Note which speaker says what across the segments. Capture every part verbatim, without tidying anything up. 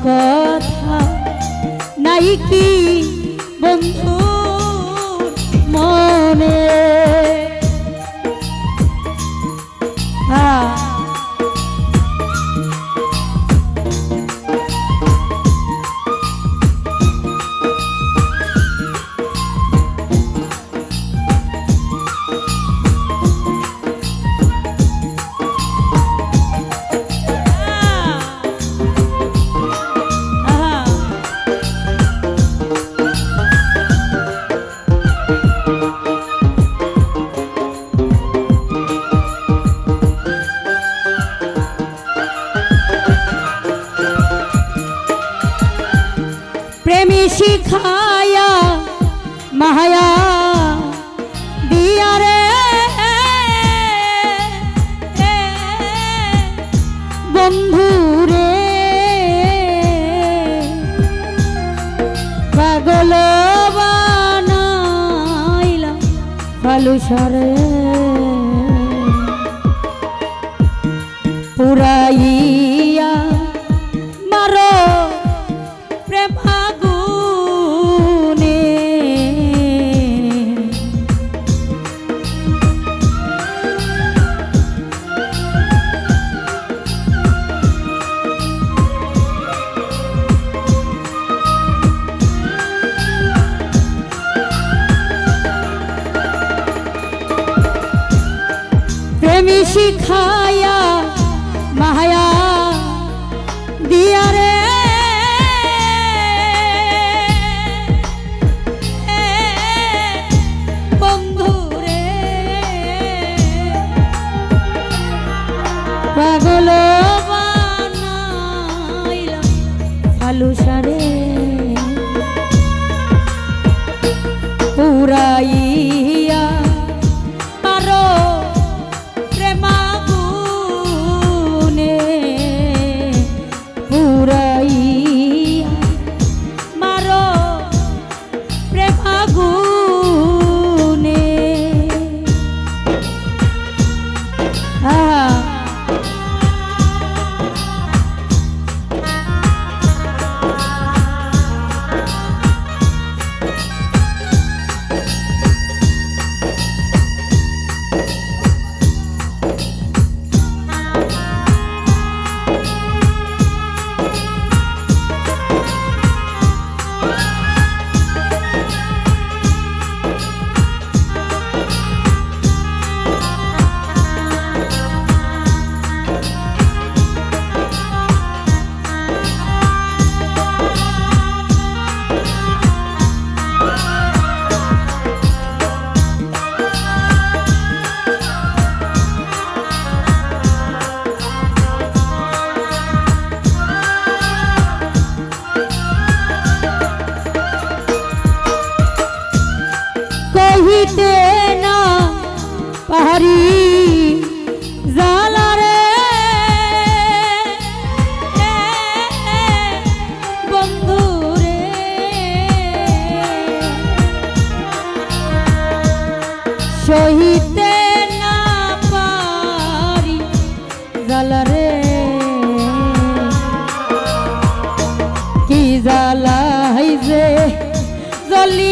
Speaker 1: কথা নাই কি বন্ধু মনে হ্যাঁ प्रेमी शिखाया माया दिया रे बंधु रे पागल बानाइला फालुसारे पुराइया मारो प्रेमी शिखाया माया दिया रे बंधु रे पागल बानाइला फालुसारे पुराइया मारो कहिते ना पारी जाला रे बंधु रे सहिते ना पारी जाला रे की जाला है जे जली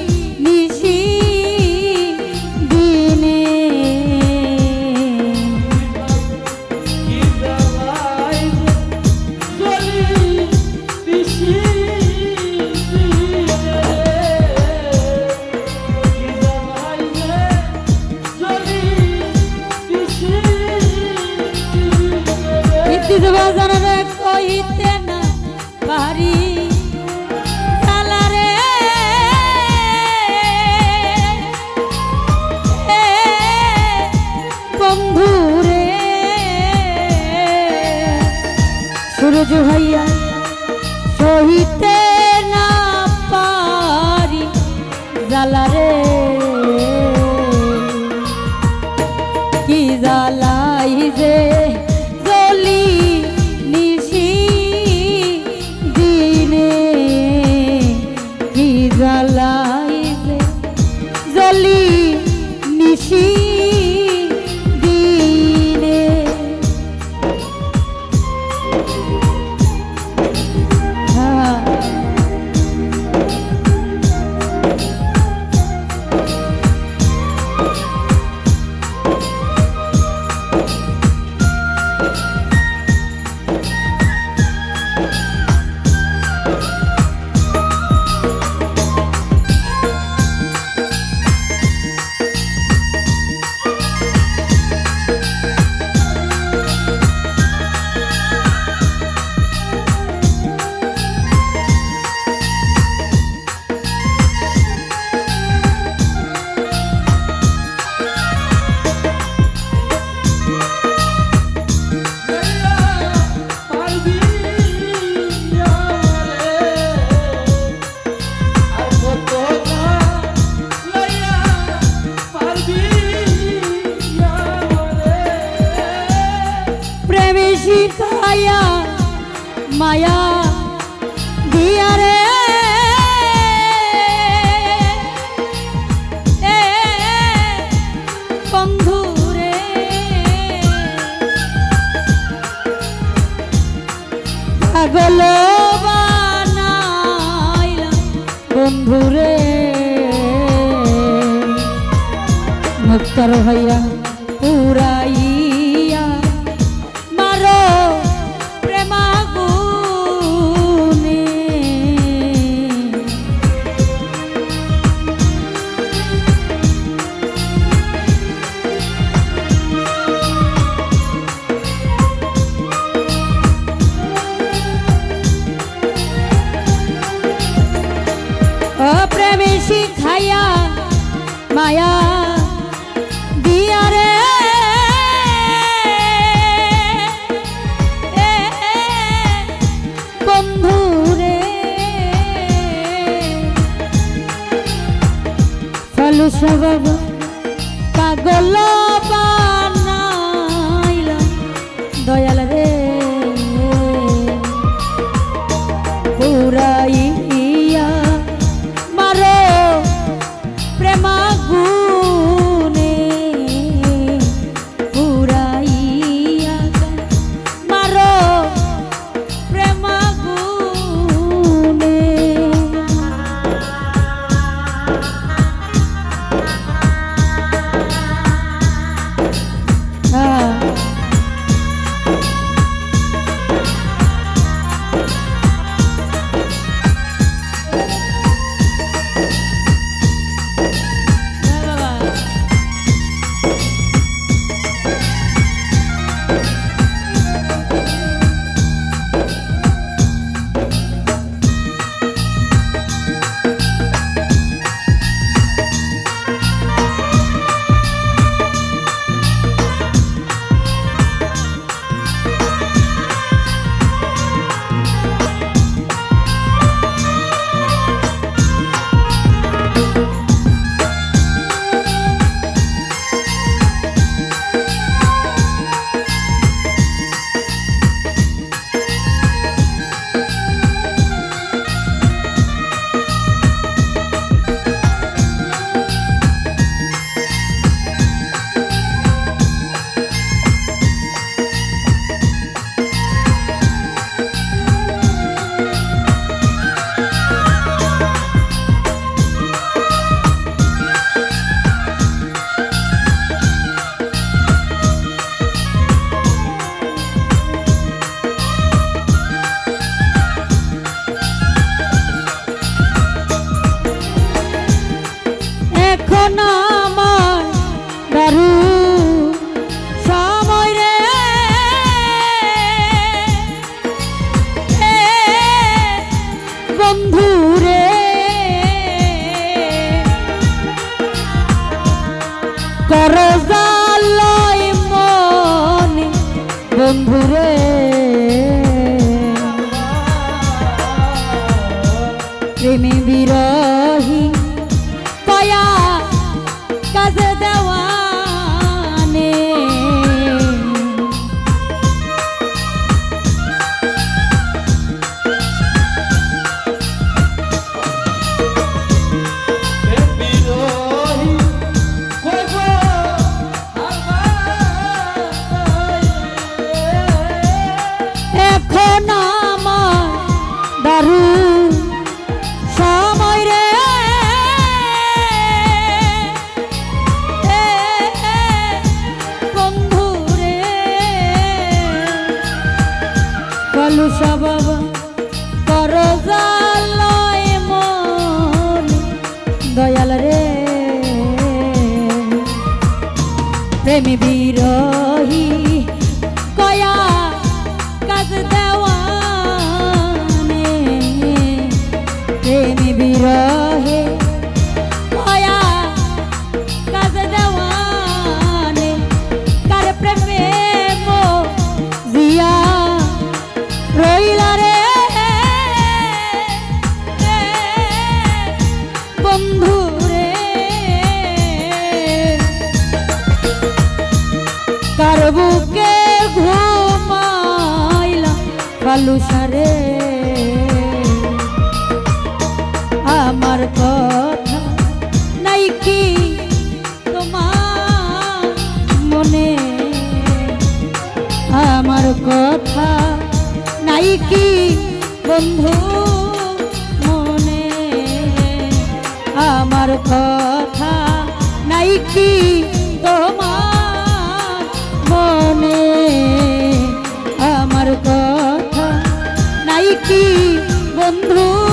Speaker 1: कहिते ना पारी जाला रे बंधु रे सूरज भैया सहिते ना पारी जाला रे की जालाई जे जली निशी दिने শিখাইয়া মায়া দিয়া রে বন্ধু রে পাগল বানাইলাম বন্ধু রে মুক্তার হইয়া পুরাইয়া মারো প্রেমাগুনে ও প্রেমে শিখাইয়া মায়া দিয়া রে বন্ধু রে চলু সব পাগল বানাইলাম দয়াল রে পুরাইয়া মারো প্রেমাগুনে পুরাইয়া মারো প্রেমাগুনে এখন আমার দারুণ সময় রে বন্ধু রে করজালয় মনে বন্ধু রে প্রেমে বিরহী কয়া কাজ দেওয়ানে এখন আমার দারুণ সময় রে বন্ধু রে বলু সব করজালয় মন দয়াল রে প্রেমী বিরহী কয়া কাজ দেওয়ানে প্রেমী বিরহে কয়া কাজ দেওয়ানে কার প্রেমে মো জিয়া রইলা রে বন্ধু রে কার বুকে ঘুমা বালুসারে আমার কথা নাই কি তোমার মনে আমার কথা নাই কি বন্ধু মনে আমার কথা নাই কি তোমার মনে আমার কথা নাই কি বন্ধু